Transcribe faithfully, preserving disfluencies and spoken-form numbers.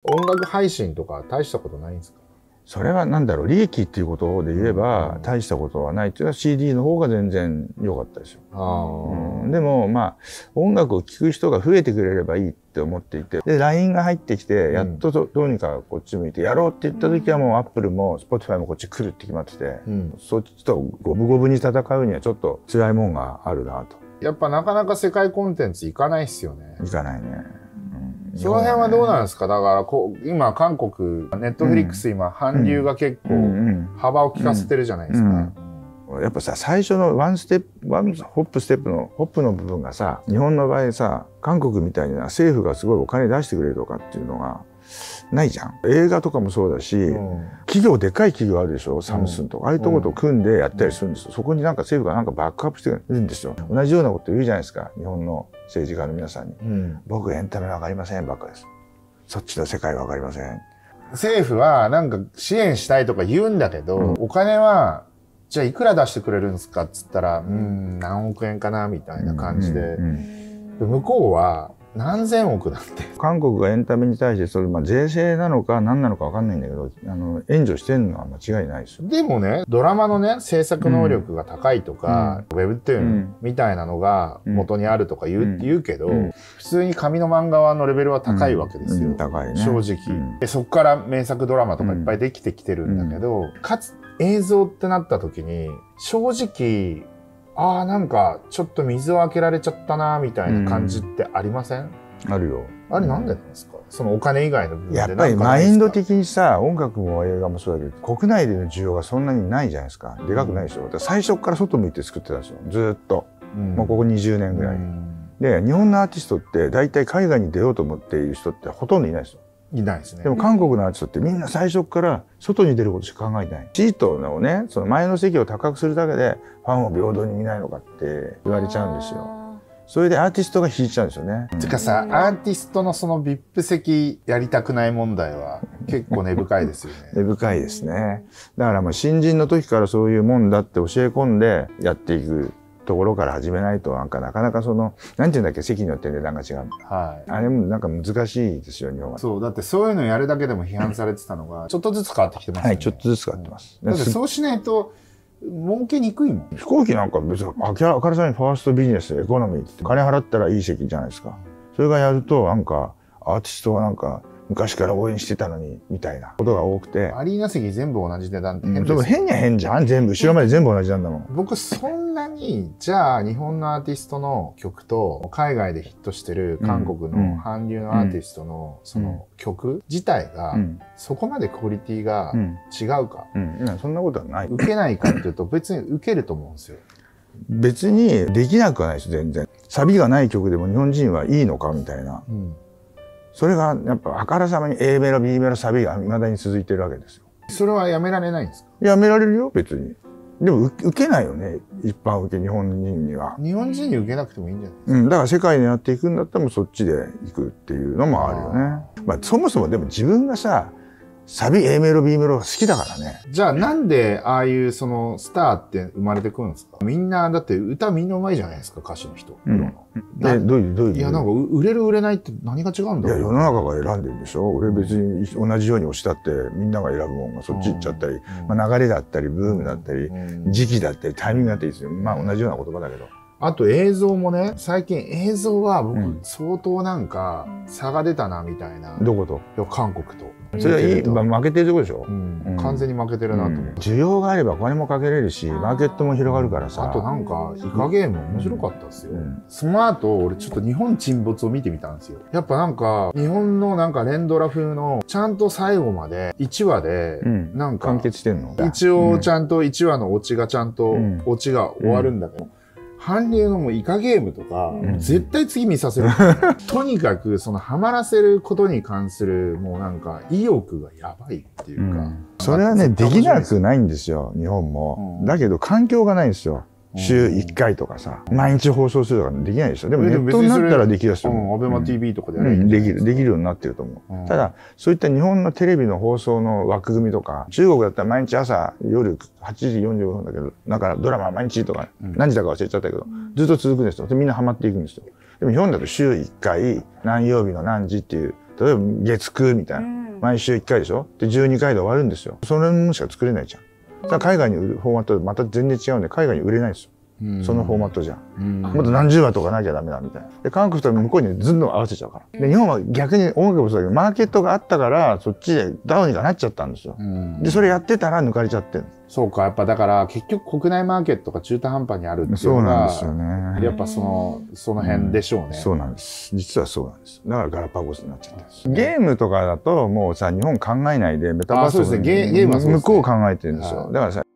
音楽配信とか大したことないんですか？ それはなんだろう、利益っていうことで言えば大したことはないっていうのは シーディー の方が全然良かったですよ。あ、うん、でもまあ音楽を聴く人が増えてくれればいいって思っていて、で ライン が入ってきてやっとどうにかこっち向いてやろうって言った時はもう Apple も Spotify もこっち来るって決まってて、うん、そっちと五分五分に戦うにはちょっと辛いもんがあるなと。 やっぱなかなか世界コンテンツいかないっすよね。 いかないね。 その辺はどうなんですか？だからこう今韓国ネットフリックス今韓流が結構幅を利かせてるじゃないですか。 やっぱさ、最初のワンステップワンホップステップのホップの部分がさ、日本の場合さ、韓国みたいな政府がすごいお金出してくれるとかっていうのがないじゃん。映画とかもそうだし、うん、企業でっかい企業あるでしょ、サムスンとか、うん、ああいうとこと組んでやったりするんですよ。うん、そこになんか政府がなんかバックアップしてるんですよ。同じようなこと言うじゃないですか、日本の政治家の皆さんに。うん、僕エンタメわかりませんばっかです。そっちの世界わかりません。 政府はなんか支援したいとか言うんだけど、うん、お金はじゃあいくら出してくれるんですかっつったら、うん、何億円かなみたいな感じで、うんうん、向こうは何千億だって。 韓国がエンタメに対してそれ、まあ、税制なのか何なのか分かんないんだけど、あの援助してるのは間違いないですよ。 でもね、ドラマのね制作能力が高いとか、うん、ウェブトゥーンみたいなのが元にあるとか言う、うん、言うけど、うん、普通に紙の漫画のレベルは高いわけですよ、うんうん、高いね、正直、うん、でそこから名作ドラマとかいっぱいできてきてるんだけど、うん、かつ映像ってなった時に正直ああなんかちょっと水を開けられちゃったなみたいな感じってありません？ うん、あるよ。 あれなんでなんですか？そのお金以外の部分で。 やっぱりマインド的にさ、音楽も映画もそうだけど国内での需要がそんなにないじゃないですか。でかくないでしょ。うん、最初から外向いて作ってたんですよ、ずっと、うん、もうここにじゅうねんぐらい、うん、で日本のアーティストって大体海外に出ようと思っている人ってほとんどいないですよ。 いないですね。 でも韓国のアーティストってみんな最初から外に出ることしか考えてない。シートのね、その前の席を高くするだけでファンを平等に見ないのかって言われちゃうんですよ。それでアーティストが引いちゃうんですよね。 てかさ、アーティストのその ブイアイピー 席やりたくない問題は結構根深いですよね。 根深いですね。だからまあ新人の時からそういうもんだって教え込んでやっていくところから始めないと、なんかなかなかそのなんていうんだっけ、席によって値段が違う、はい、あれもなんか難しいですよ、日本は。 そうだってそういうのやるだけでも批判されてたのがちょっとずつ変わってきてますよね。 はい、ちょっとずつ変わってます、 うん、だってそうしないと儲けにくいもん。 飛行機なんか別にあからさまにファーストビジネスエコノミーって金払ったらいい席じゃないですか。それがやるとなんかアーティストはなんか昔から応援してたのにみたいなことが多くて、 アリーナ席全部同じ値段って変ですよ、 うん、変には変じゃん。全部後ろまで全部同じなんだもん。 僕そんなにじゃあ日本のアーティストの曲と海外でヒットしてる韓国の韓流のアーティストのその曲自体がそこまでクオリティが違うか、 うんうん、そんなことはない。 受けないかっていうと別に受けると思うんですよ。 別にできなくはないです。全然サビがない曲でも日本人はいいのかみたいな、うん、それがやっぱあからさまに A メロ B メロサビが未だに続いてるわけですよ。 それはやめられないんですか？ やめられるよ別に。でも受けないよね、一般受け。日本人には日本人に受けなくてもいいんじゃないですか。 うん、だから世界にやっていくんだったらもうそっちで行くっていうのもあるよね。まあそもそもでも自分がさサビ A メロ B メロが好きだからね。 じゃあなんでああいうそのスターって生まれてくるんですか？みんなだって歌みんなうまいじゃないですか、歌手の人。 うん、でどういうどういう。 いやなんか売れる売れないって何が違うんだろう。 いや世の中が選んでるんでしょ。俺別に同じように押したってみんなが選ぶもんがそっち行っちゃったり、うん、まあ、流れだったりブームだったり、うん、時期だったりタイミングだったりですよ。まあ同じような言葉だけど。 あと映像もね、最近映像は僕相当なんか差が出たなみたいな。 どこと？ いや韓国と。 それはいい、まあ、負けてるとこでしょ、 うんうん、完全に負けてるなと思う、うん、 需要があればお金もかけれるしマーケットも広がるからさ。 あとなんかイカゲーム面白かったですよ、うん、その後俺ちょっと日本沈没を見てみたんですよ。やっぱなんか日本のなんか連ドラ風のちゃんと最後までいちわでなんか完結してんの。 一応ちゃんといちわのオチがちゃんとオチが終わるんだけど、うんうん、韓流のもうイカゲームとか、うん、絶対次見させる。とにかくそのハマらせることに関するもうなんか意欲がやばいっていうか、うん、 それはねできなくないんですよ日本も、うん、だけど環境がないんですよ。週いっかいとかさ、うん、毎日放送するとかできないでしょ。でもネットになったらできるでしょ。 アベマ ティーブイ とかでやればいいんじゃないですか。できるできるようになってると思う、うん、ただそういった日本のテレビの放送の枠組みとか、中国だったら毎日朝夜はちじよんじゅうごふんだけどだからドラマ毎日とか、うん、何時だか忘れちゃったけど、うん、ずっと続くんですよ。でみんなハマっていくんですよ。でも日本だと週いっかい何曜日の何時っていう例えば月くみたいな、毎週いっかいでしょ。でじゅうにかいで終わるんですよ。そのものしか作れないじゃん。だから海外に売るフォーマットとまた全然違うんで、海外に売れないですよ。そのフォーマットじゃん。もっと何十話とかなきゃダメだみたいな。で韓国と向こうにずんどん合わせちゃうから。で日本は逆に音楽もそうだけどマーケットがあったからそっちでダウンにかなっちゃったんですよ。でそれやってたら抜かれちゃってる。 そうか、やっぱだから結局国内マーケットが中途半端にあるっていうのが、そうなんですよね。やっぱそのその辺でしょうね。 そうなんです。実はそうなんです。だからガラパゴスになっちゃったんです。ゲームとかだともうさ日本考えないでメタバースを向こう考えてるんですよ。だからさ